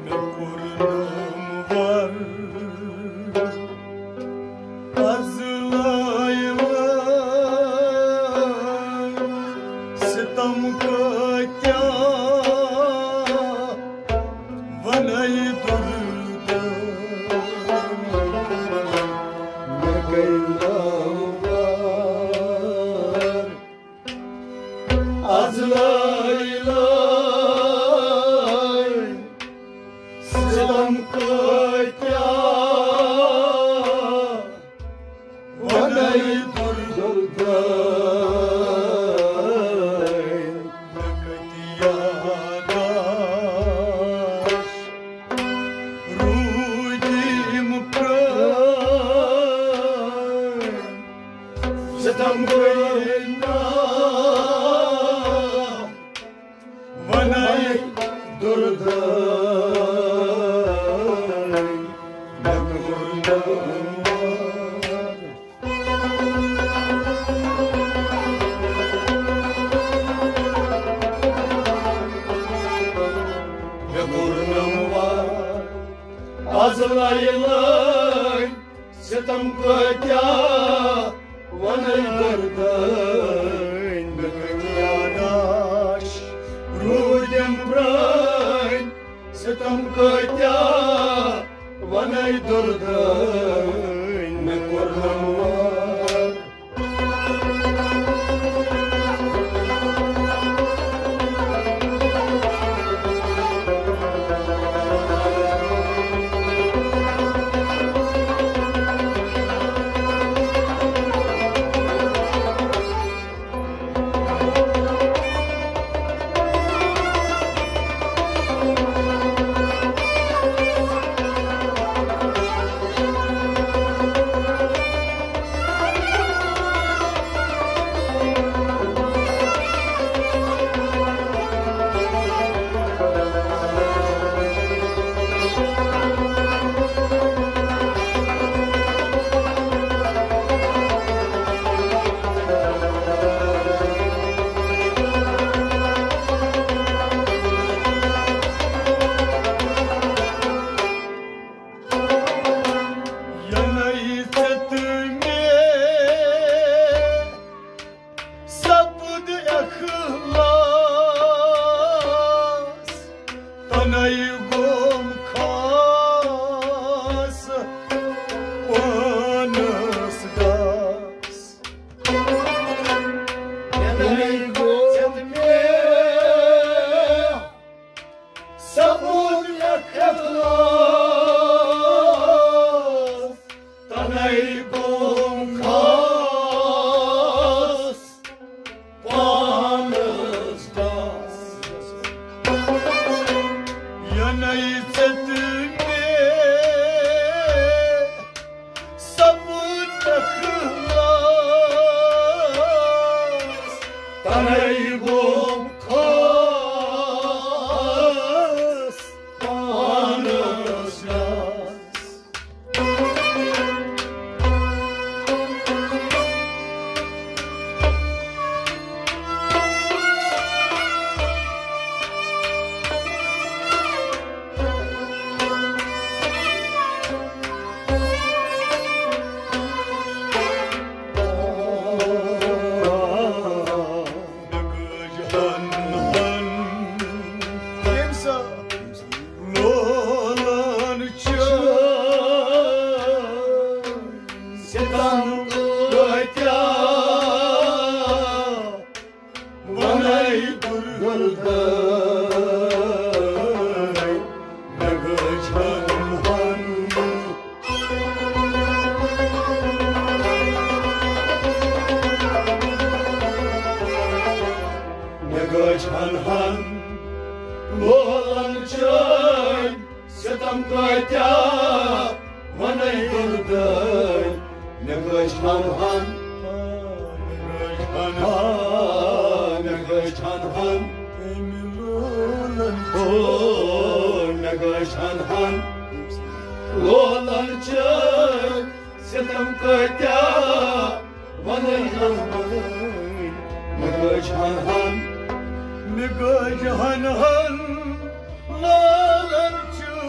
Nigga Jahan Han, Lalan Chu.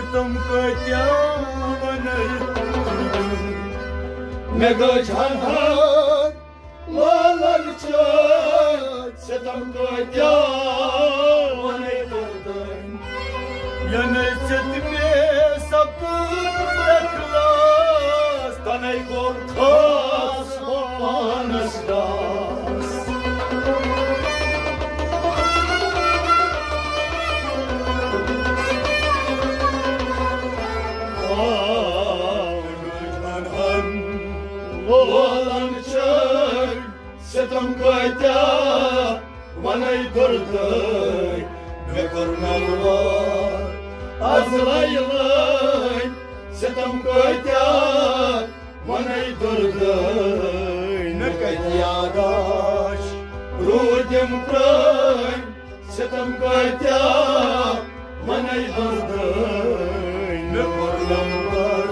Sitam katya vanay Mega jhanhan lalan chay Sitam katya vanay durdan Yanay setme sapın bıraklas Tanay korkas anastas Olan çay Sitam katya vanay durdan Ve kornallar azraylay Sitam katya vanay durdan Ne katya daş rudim pray Sitam katya vanay durdan Ne kornallar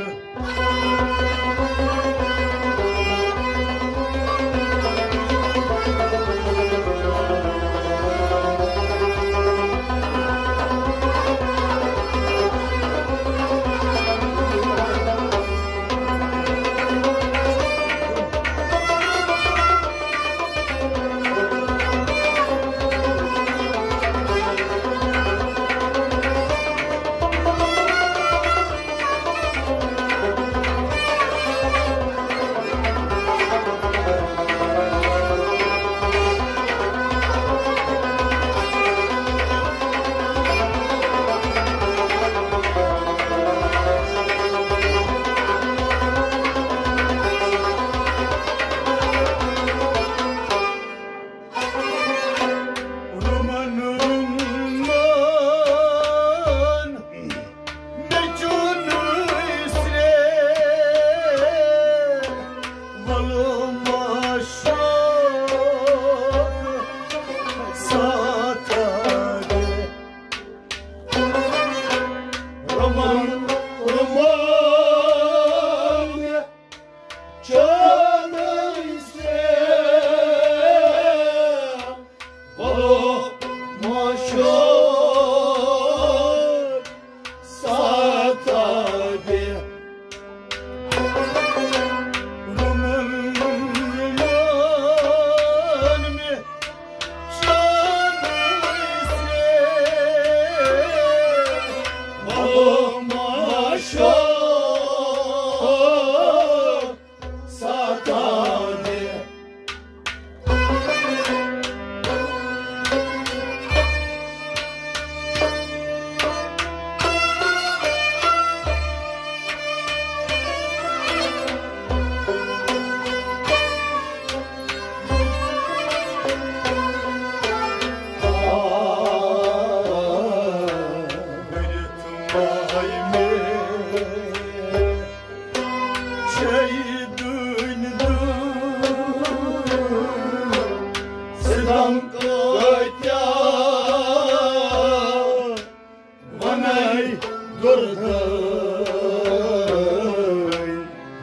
Sitam katya vanay durdan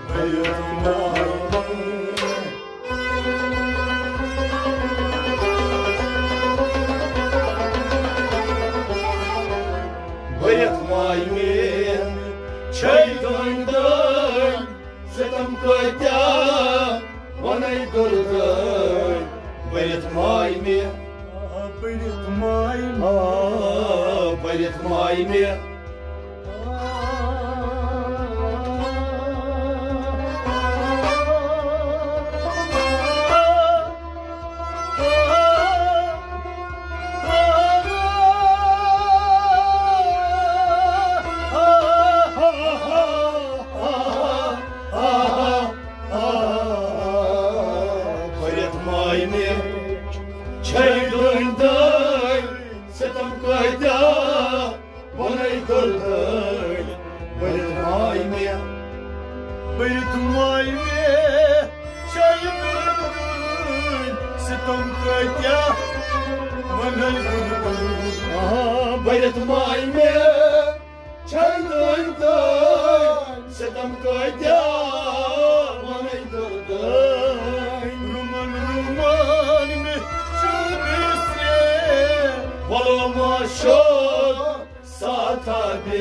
Bayatmay men chay durdan Sitam katya vanay durdan Bayatmay men Bayatmay men Chay durdan Sitam katya vanay durdan Bayatmay men chay durdan Sitam katya vanay durdan Bayatmay men chay durdan Sitam katya vanay durdan Ruman mi Valoma şok tabi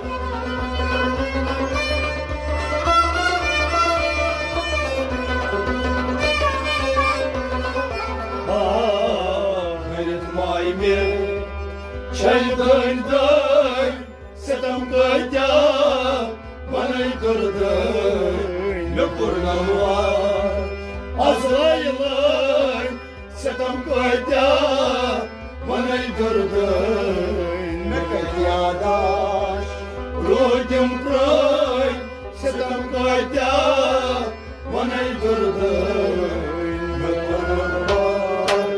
Hayret maime Çay dön dön Sedam kayda Bana kırdın Ne kurnam var Azrail'in Sedam kayda Bana kırdın Ne kadyadaş Ruhum kray Sedam kayda Bana kırdın Ne kurnam var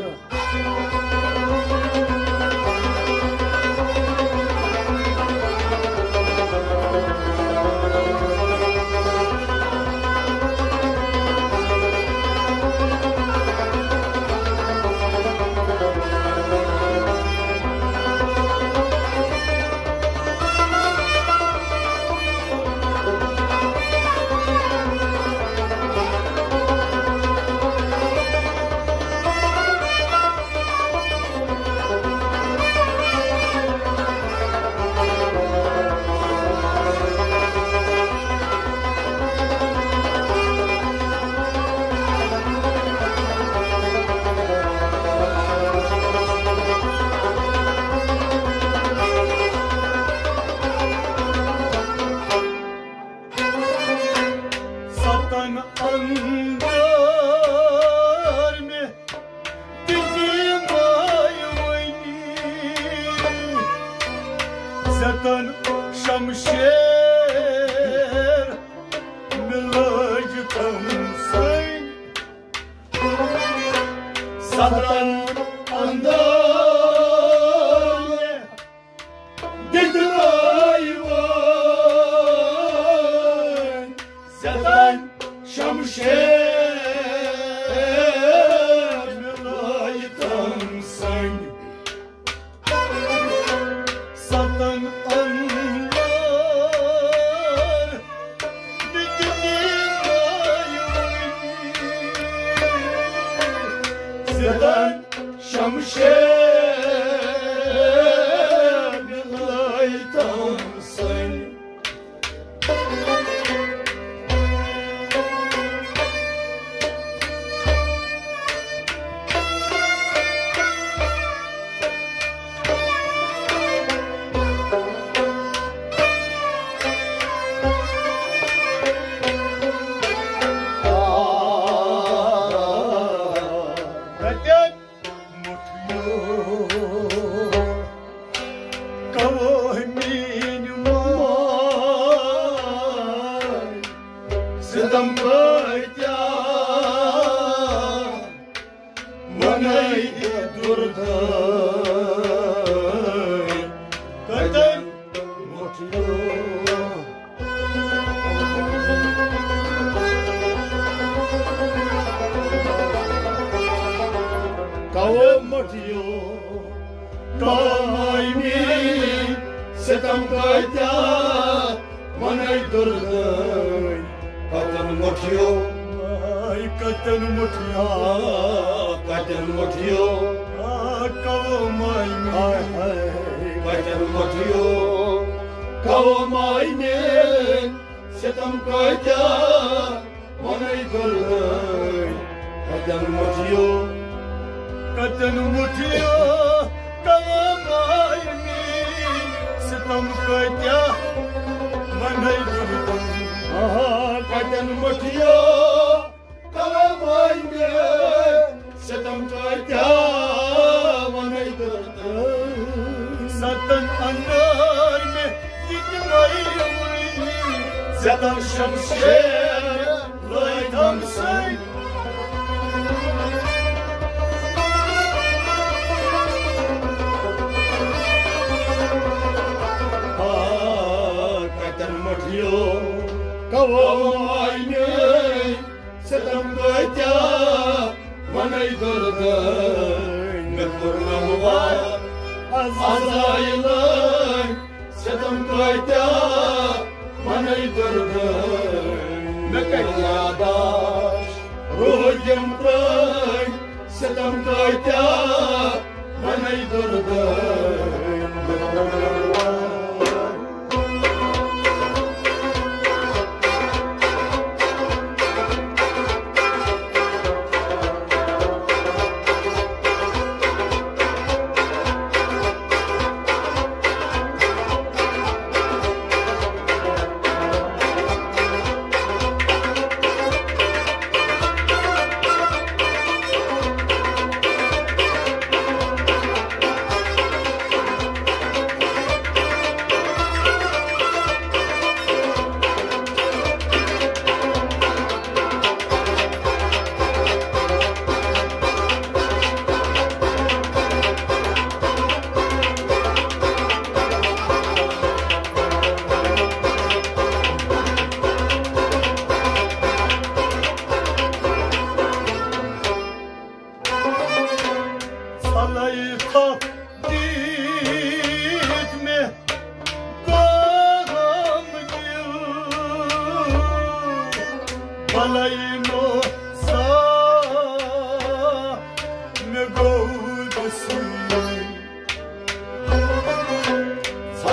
Satan andar me Dediğim ay oyni Satan şamşer Mılacıkam say Satan andar me Dediğim ay oyni Satan şamşer Mılayıkam say Satan anlar Dediğim ay Satan şamşer Mılayıkam say Kaden mutlu Kavmin may Sedam kayda Manay durday Kaden mutlu Kavamatiyo Kamaimi Sedam kayda Manay durday Kaden mutlu Ay kaden mutlu Kaden mutlu Kavamaimi Kaden mutlu Kavamaimi Sedam kayda Manay durday Kaden mutlu Kaden mutlu Kavamaimi Sedam kayda Manay durday Kaden mutlu Kavamaimi Sedam kayda Manay durday Satan anar me Dikim ay Sedam şamşer Laytam say Kaden mutlu Kavamaimi Sedam kayda Manay durday Ne kurnam var Azrail'in Sedam kayda Manay durday Ne kadyadaş Ruhum kray Sedam kayda Manay durday Ne kurnam var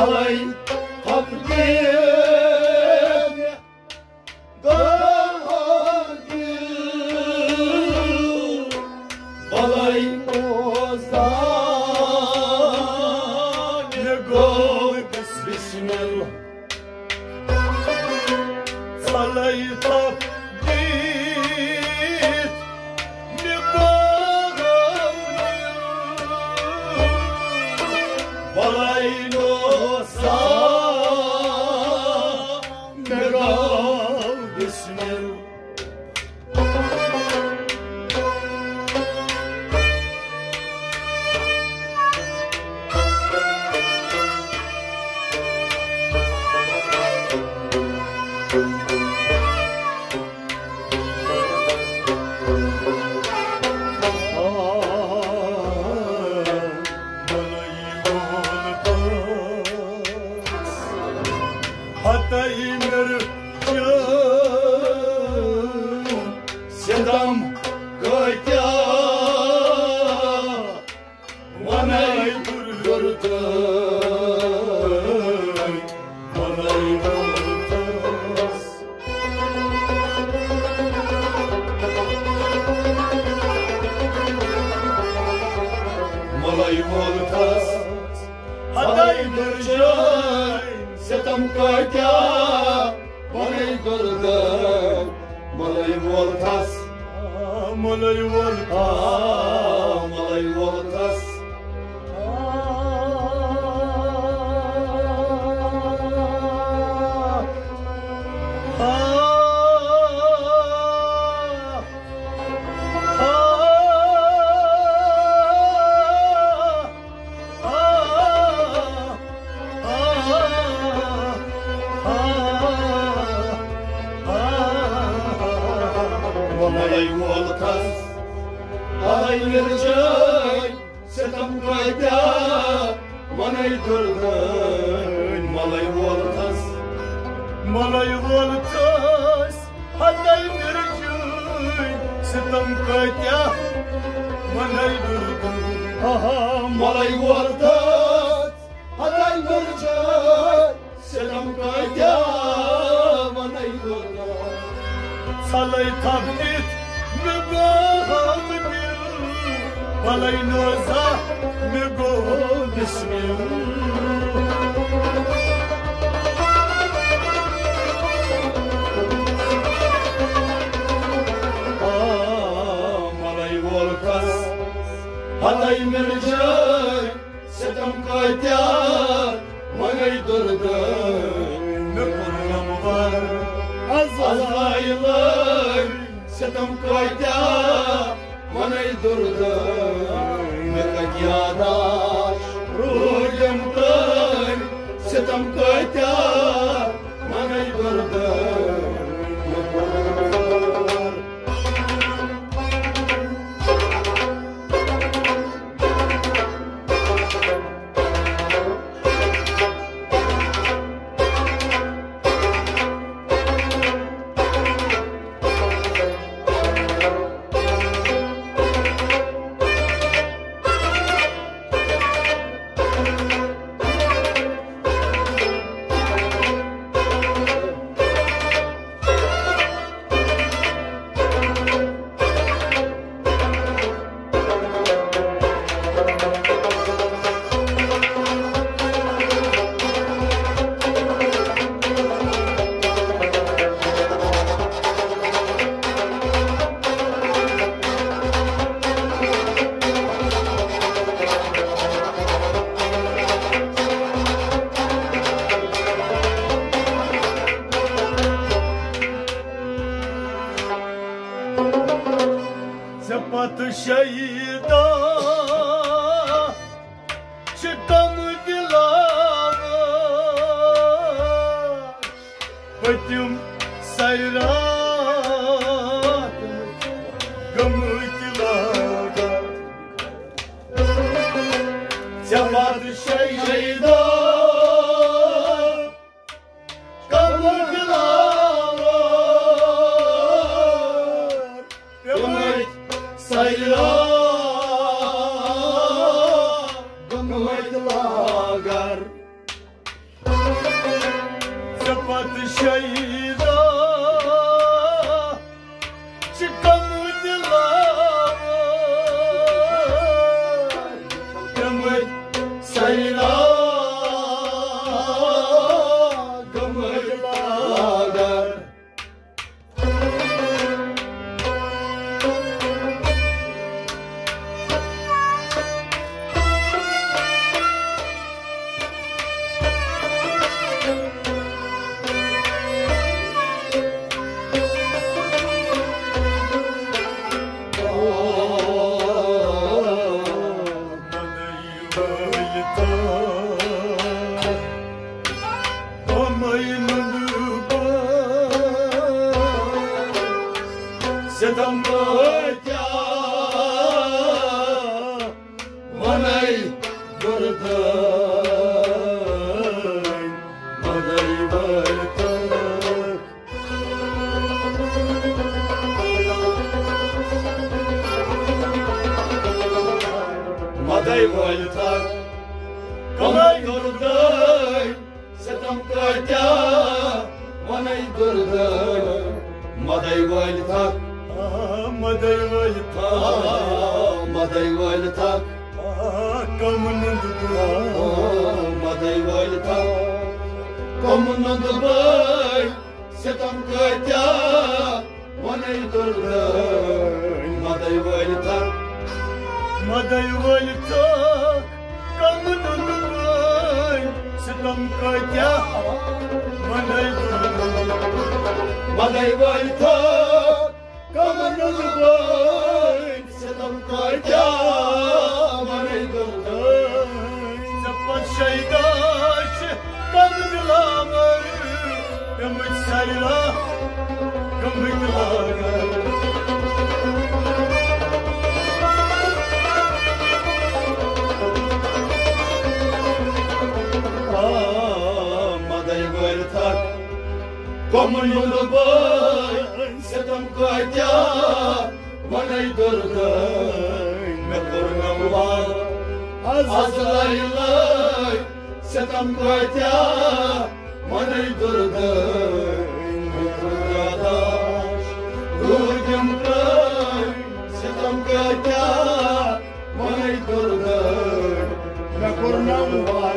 Balay tabdir Balay ozan Gol bismillah Balay tabdir Balay ozan Gol bismillah Sedam kayta Manay durtay Manay durtas Malay voltas Haday durjay Sedam kayta Manay durtay Malay voltas Malay voltas Malay voltas Malay voltas Alay vercay Sedam kayta Manay durtay Malay voltas Malay voltas Haday mirjay Sedam kayta Manay durtay Malay voltas Haday vercay Sedam kayta Manay durtay Salay tabdit Mübahamdir Balay noza Mügo Malay voltas Haday mircay Sedam kayta Manay durtay Ne kurlam var Azaylar Sedam kayta Manay durtay Mekat yadaş Ruhum kay Sedam kayta Manay durtay Zepat şehida Çıkam dilava Pıtım sayrat Gamı dilava Zepat şehida Gamı dilava Cepat şeyda Çıkamı dilar Gömük sayla Gömükler Sedam baca manai berdan manai berdan madai berdan manai berdan sedam baca manai berdan madai berdan Maday valita Maday valita Kamunundu Maday valita Kamunundu bay Setam kaca Manay durda Maday valita Maday valita Kamunundu bay Setam kaca Manay durda Maday valita Kamunundu bay Setam kaca Manay durda Cepat şeydaş Kamıdılar Gömük sayla Gömükler Maday vertak Kamunundu bay Setam kaca Manay durda Mekurnam var Azrailay Setam kaca Manay durda Mekuradaş Rugum kay Setam kaca Manay durda Mekurnam var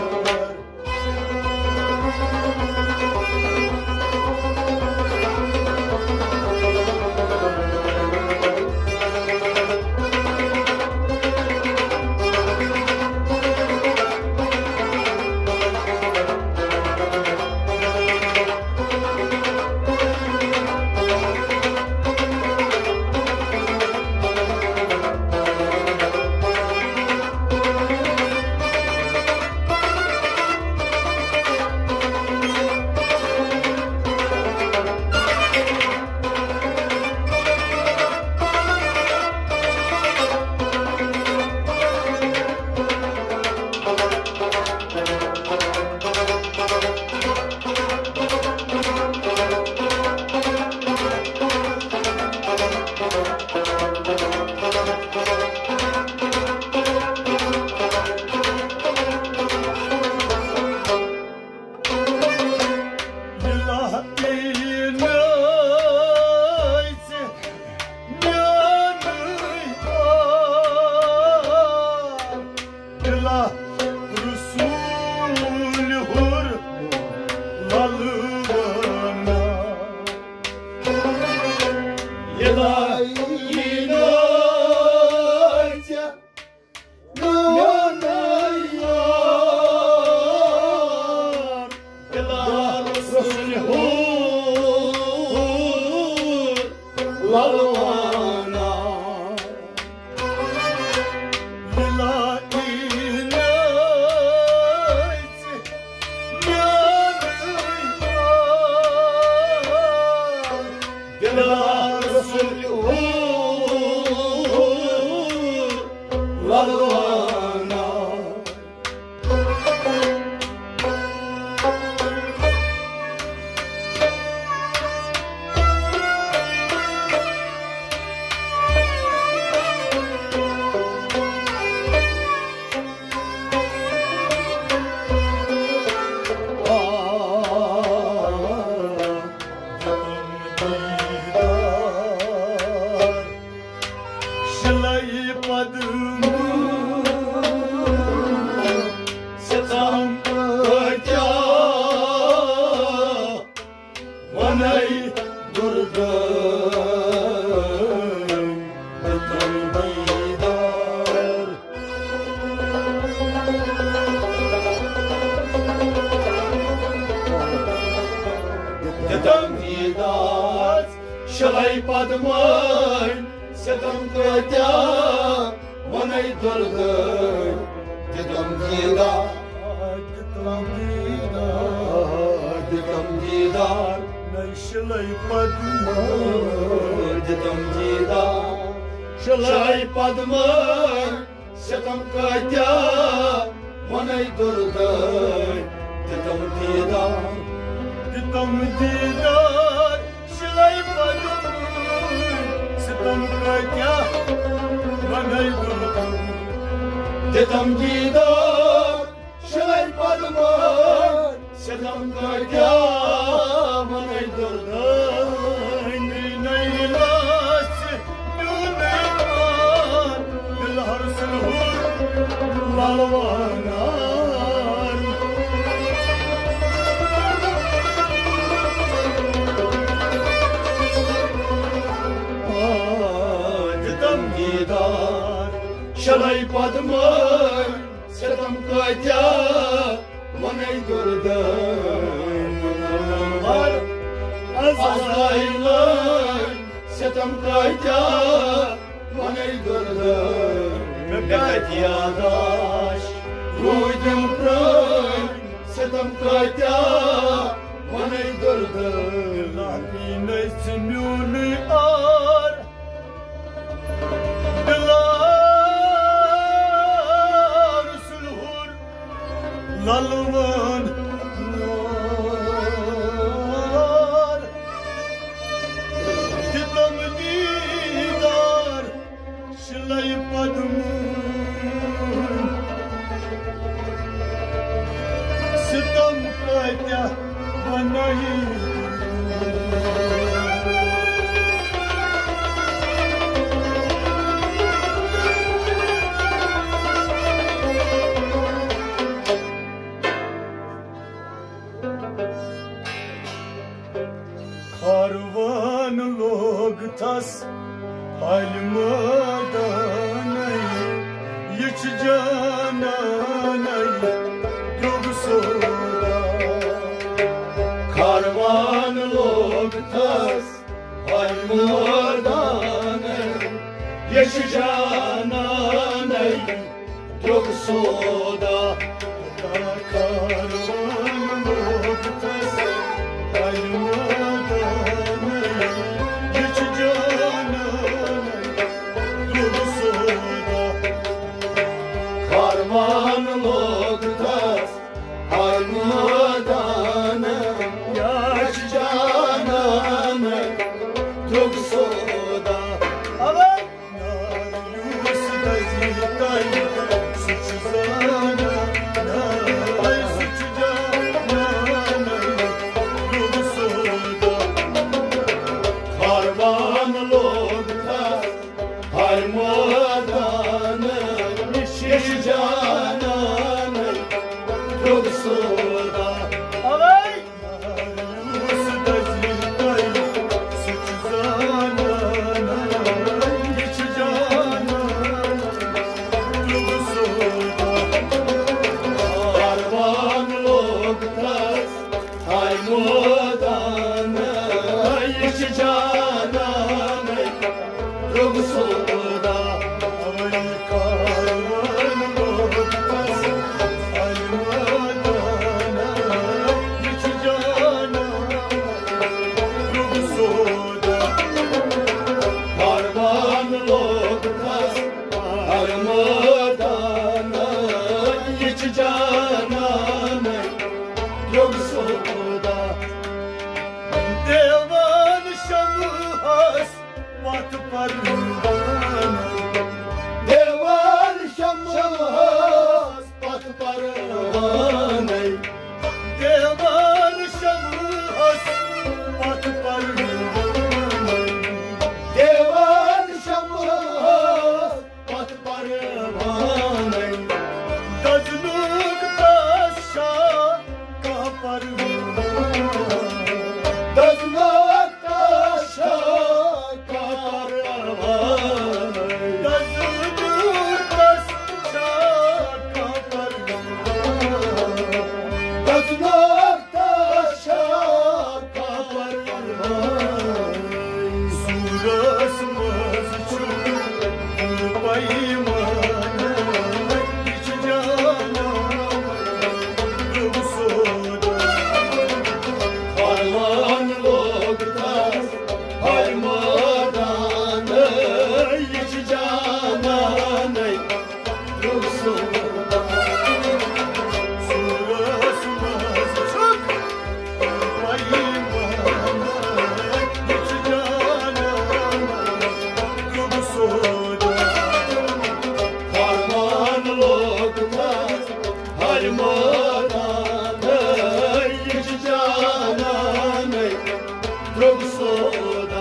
Shalai padmai setam katya manai dardai ditam didar nay shalai padmai ditam didar shalai padmai setam katya manai dardai ditam didar shalai padmai setam katya manai dardai ditam didar shalai padmai setam katya manai dardai nay las dunayman dil har sulhur lalwanar ditam didar shalai padmai setam katya manai dardai azrailai setam katya manai dardai mekat yadash rudim pray setam katya manai dardai lapinai simyuni ar dilar sulhur lalwan nar ditam didar shalai padmai setam katya manai Karvan log tas halmadanay yiç cananay yog soda Karvan log tas halmadanay yiç cananay yog soda Karvan log tas Karvan logtas halmadanay yaş cananay çok soda Aman yus dazitay suç zana nay suç cananay çok soda Karvan logtas halmadanay yaş cananay çok soda Alay yus dazitay suç zana yaş cananay çok soda Karvan logtas halmadanay yaş cananay çok soda Karvan logtas halmadanay yaş cananay çok soda Devan şamhas vat parvanay Devan şamhas vat parvanay Devan şamhas vat parvanay Devan şamhas vat parvanay Dazluk taşa ka parvanay Dazluk taşa ka parvanay Dazluk taşa ka parvanay Dazluk taşa ka parvanay Harman loktas harmadanı hiç cananı yoksulda Surasmaz çok bayılmanı hiç cananı yoksulda Harman loktas harmadanı hiç cananı yoksulda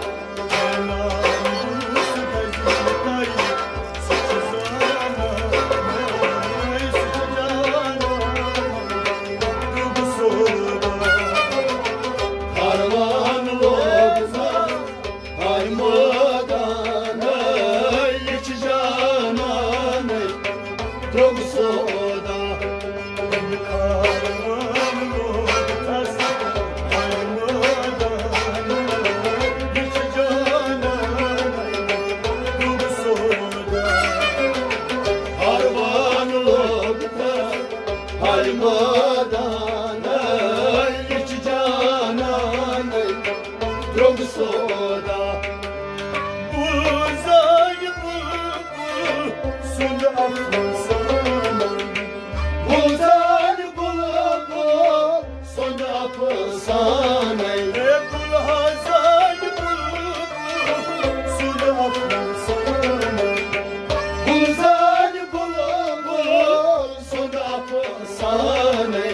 Harman loktas harmadanı hiç cananı yoksulda Harman loktas harmadanı hiç cananı yoksulda Buzan bulbul sonda afsane Buzan bulbul sonda afsane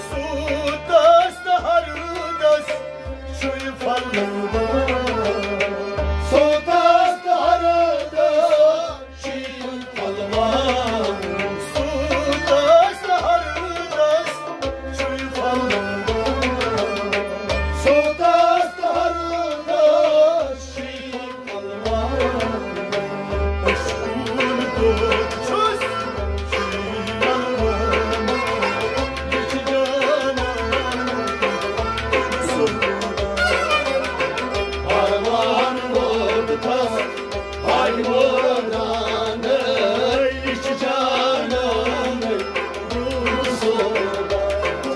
Sotas darada şiir kalmam Sotas darada şiir kalmam Harman loktas harmadanı hiç cananı yoksulda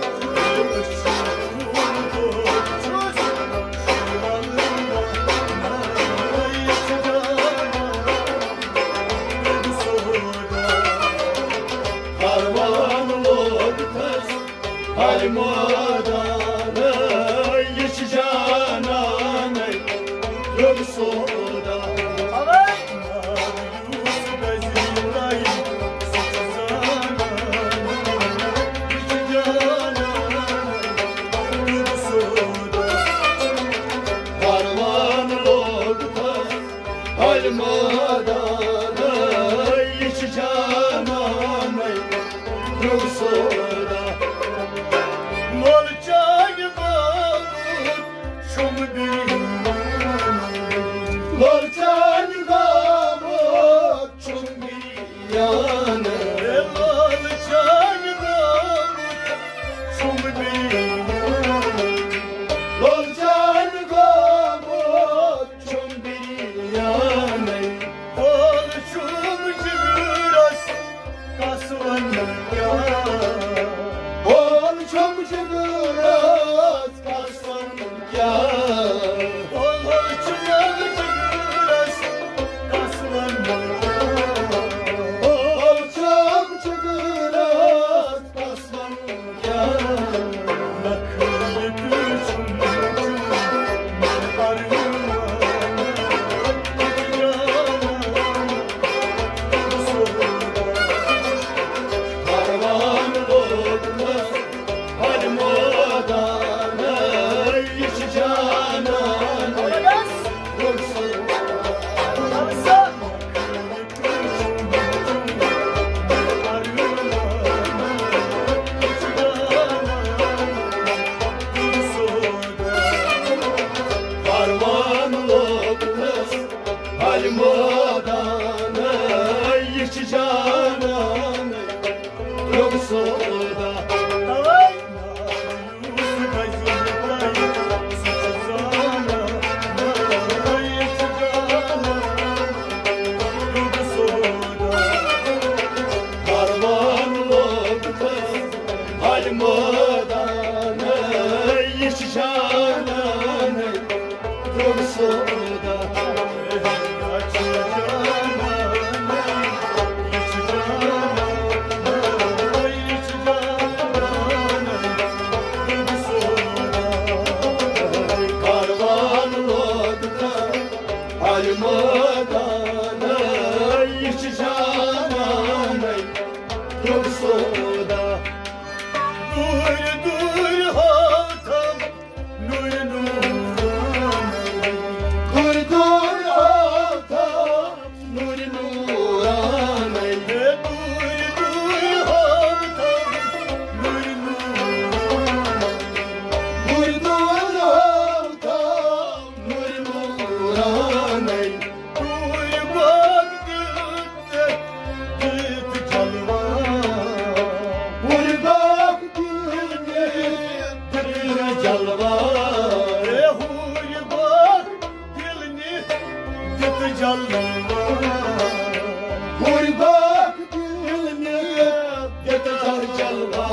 Harman loktas harmadanı hiç cananı yoksulda Harman loktas harmadanı hiç cananı yoksulda Lorcan gamut çumbiyanı Lorcan gamut çumbiyanı Ol çomçu biraz kaslan ya Ol çomçu biraz kaslan ya Harman loktas harmadanı hiç cananı yoksulda Harman loktas harmadanı hiç cananı yoksulda Harman loktas harmadanı hiç cananı jalva huri bak dilini dit jalva huri bak dilini getir jalva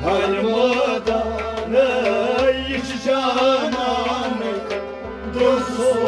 Almadan iç cananı, dost